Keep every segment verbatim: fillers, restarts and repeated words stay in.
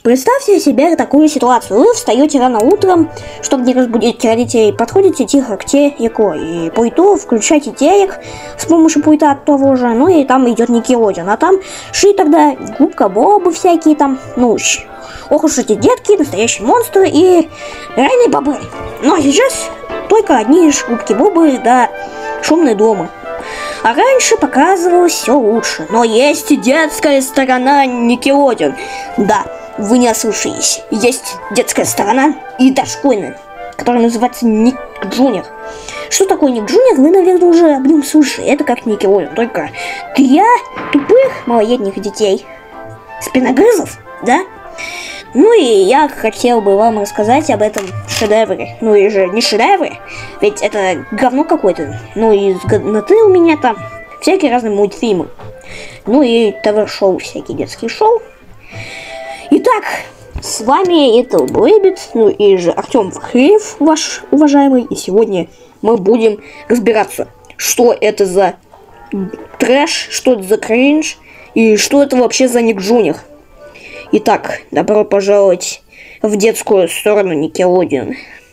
Представьте себе такую ситуацию. Вы встаете рано утром, чтобы не разбудить родителей, подходите тихо к телеку и по итогу включаете телек с помощью пульта от того же, ну и там идет Никелодеон, а там шли тогда Губка Бобы всякие там, ну, ох уж эти детки, настоящие монстры и реальные бобры. Ну а сейчас только одни лишь Губки Бобы да шумные дома. А раньше показывалось все лучше. Но есть и детская сторона Никелодеон. Да, вы не ослышались. Есть детская сторона и дошкольная, которая называется Ник Джуниор. Что такое Ник Джуниор, вы, наверное, уже об нем слышали. Это как Никелодеон, только для тупых малолетних детей. Спиногрызов, да? Ну и я хотел бы вам рассказать об этом шедевре. Ну и же не шедевре, ведь это говно какое-то. Ну и с годноты у меня там всякие разные мультфильмы. Ну и ТВ-шоу, всякие детские шоу. Итак, с вами это Бэйбит, ну и же Артем Вахреев, ваш уважаемый. И сегодня мы будем разбираться, что это за трэш, что это за кринж и что это вообще за Ник Джуниор. Итак, добро пожаловать в детскую сторону Никелодеон.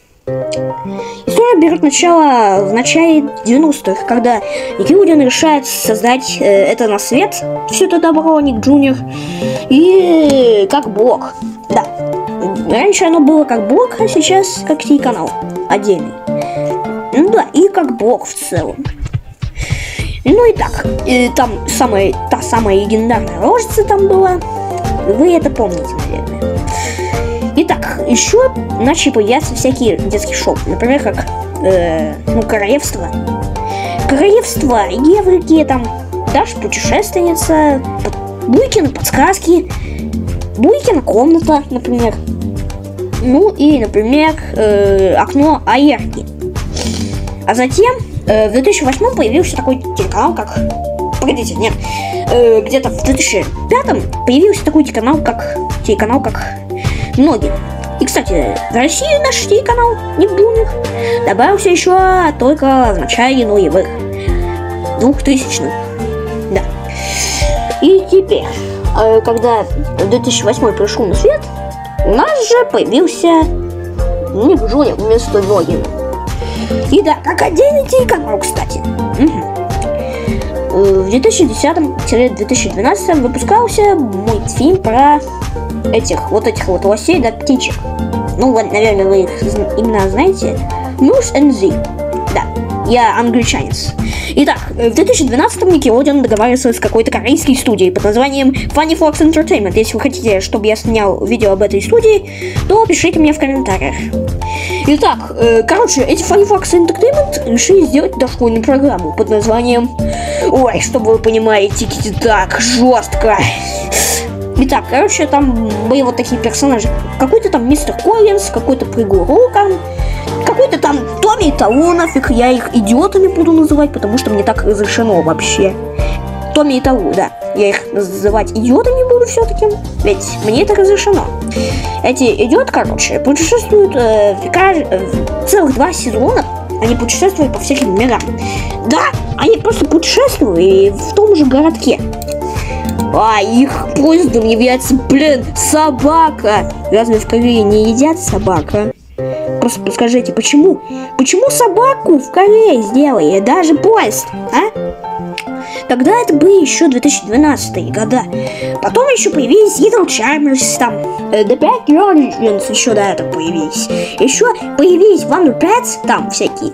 История берет начало в начале девяностых, когда Никелодеон решает создать э, это на свет, все это добро, Ник Джуниор, и как блог. Да, раньше оно было как блог, а сейчас как телеканал отдельный. Ну да, и как блог в целом. Ну и так, и там самая, та самая легендарная рожица там была. Вы это помните, наверное. Итак, еще начали появляться всякие детские шоу. Например, как э, ну, Королевство. Королевство Еврики, там Даша путешественница, Буйкины подсказки, Буйкина комната, например. Ну и, например, э, окно Аерки. А затем э, в две тысячи восьмом появился такой телеканал, как... Погодите, нет. Э, где-то в две тысячи пятом появился такой телеканал, как телеканал, как Ноги. И, кстати, в России наш телеканал Ник Джуниор добавился еще только в начале нулевых, двухтысячных. Да. И теперь, э, когда две тысячи восьмой пришел на свет, у нас же появился Ник Джуниор вместо Ноги. И да, как отдельный телеканал, кстати. Угу. В две тысячи десятом — две тысячи двенадцатом выпускался мультфильм про этих вот этих вот лосей да птичек. Ну вот, наверное, вы их именно знаете. Moose and Z. Да, я англичанец. Итак, в две тысячи двенадцатом Никелодеон договаривался с какой-то корейской студией под названием Funny Fox Entertainment. Если вы хотите, чтобы я снял видео об этой студии, то пишите мне в комментариях. Итак, э, короче, эти Funny Fox Entertainment решили сделать дошкольную программу под названием... Ой, чтобы вы понимали, тиките так жестко. Итак, короче, там были вот такие персонажи. Какой-то там мистер Коллинз, какой-то Пригурукан, какой-то там Томми и Талу, нафиг, я их идиотами буду называть, потому что мне так разрешено вообще. Томми и Талу, да. Я их называть идиотами буду все-таки, ведь мне это разрешено. Эти идиоты, короче, путешествуют э, в, в целых два сезона. Они путешествуют по всяким мирам. Да, они просто путешествуют и в том же городке. А их поездом является, блин, собака. Разве в Корее не едят собака? Просто подскажите, почему? Почему собаку в Корее сделали? Даже поезд, а? Тогда это были еще две тысячи двенадцатые года. Потом еще появились Little Charmers, там uh, The Bad Guardians еще до этого появились. Еще появились Wonder Pets, там всякие.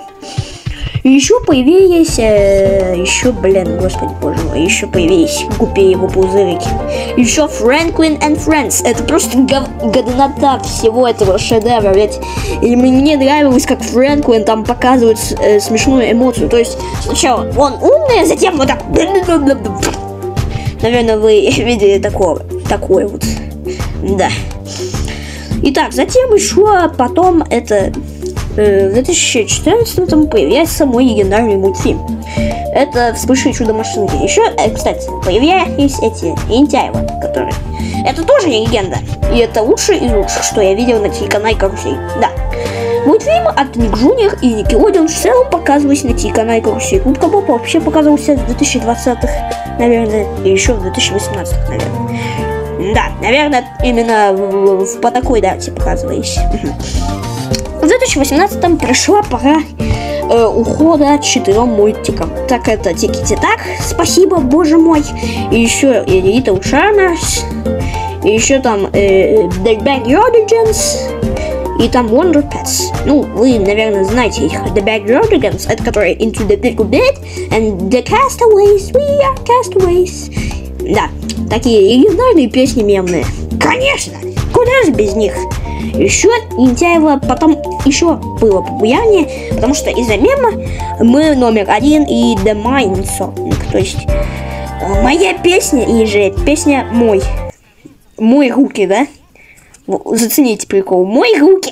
И еще появились, э, еще, блин, господи боже мой, еще появились Гуппи и его пузырики. Еще Franklin and Friends. Это просто гов- годнота всего этого шедевра, ведь и мне нравилось, как Фрэнклин там показывает э, смешную эмоцию. То есть сначала он умный, а затем вот так. Наверное, вы видели такого, такое вот, да. Итак, затем еще потом это... В две тысячи четырнадцатом появляется мой легендарный мультфильм. Это «Вспыш и чудо-машинки». Еще, э, кстати, появлялись эти Лентяева, которые... Это тоже легенда. И это лучшее из лучших, что я видел на телеканале «Карусель». Да. Мультфильмы от Ник Джуниор и Никелодеон в целом показывались на телеканале «Карусель». Губка Боб вообще показывался в две тысячи двадцатых, наверное, и еще в две тысячи восемнадцатых, наверное. Да, наверное, именно в, в, по такой дате показывались. В две тысячи восемнадцатом пришла пора э, ухода четырем мультикам. Так это Тики-Ти-Так, спасибо, боже мой. И еще Little Channels. И еще там э, The Backyardigans. И там Wonder Pets. Ну, вы, наверное, знаете их. The Backyardigans, это которые Into the Big Bed. And The Castaways, we are castaways. Да, такие легендарные песни мемные. Конечно, куда же без них? Еще Лентяево потом еще было популярнее, потому что из-за мема мы номер один и The Mine Song. То есть моя песня и же песня мой. Мой руки, да? Зацените прикол. Мой руки.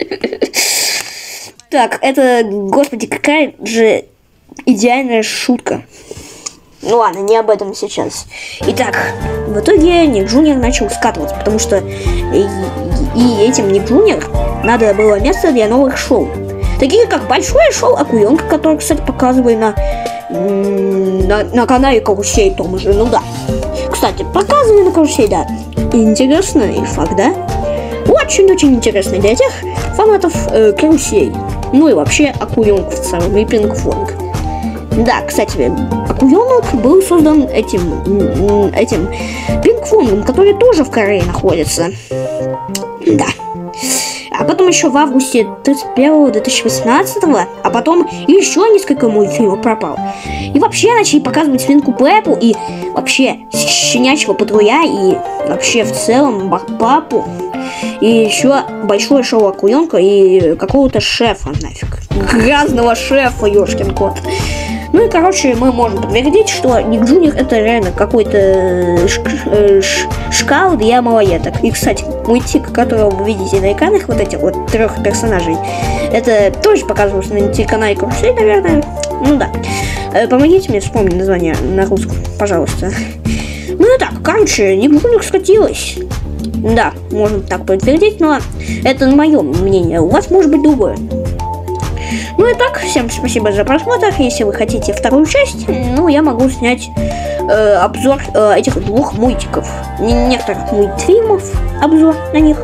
Так, это, господи, какая же идеальная шутка. Ну ладно, не об этом сейчас. Итак, в итоге Ник Джуниор начал скатываться, потому что и, и этим Ник Джуниор надо было место для новых шоу. Такие как большое шоу Акуленка, которое, кстати, показывали на, на, на канале Карусель том же. Ну да. Кстати, показывали на Карусель, да. Интересный факт, да? Очень-очень интересный для тех фанатов э, Карусель. Ну и вообще Акуленка в целом и Пинг-Понг. Да, кстати, Акуленок был создан этим, этим Пинг-Понгом, который тоже в Корее находится. Да. А потом еще в августе тридцать первого две тысячи восемнадцатого, а потом еще несколько мультфильмов пропал. И вообще начали показывать Свинку Пеппу и вообще Щенячьего патруля и вообще в целом Папу. И еще большое шоу Акуленка и какого-то шефа нафиг. Грязного шефа, ёшкин кот. Ну и, короче, мы можем подтвердить, что Ник Джуниор это реально какой-то шкал для малолеток. И, кстати, мультик, которого вы видите на экранах, вот этих вот трех персонажей, это тоже показывалось на телеканале Карусель, наверное. Ну да. Помогите мне вспомнить название на русском, пожалуйста. Ну и так, короче, Ник Джуниор скатилась. Да, можно так подтвердить, но это мое мнение. У вас может быть другое. Ну и так, всем спасибо за просмотр. Если вы хотите вторую часть, ну, я могу снять э, обзор э, этих двух мультиков. Некоторых мультфильмов, обзор на них.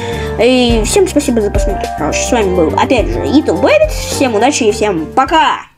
И всем спасибо за просмотр. Короче, с вами был, опять же, Little Baby. Всем удачи и всем пока!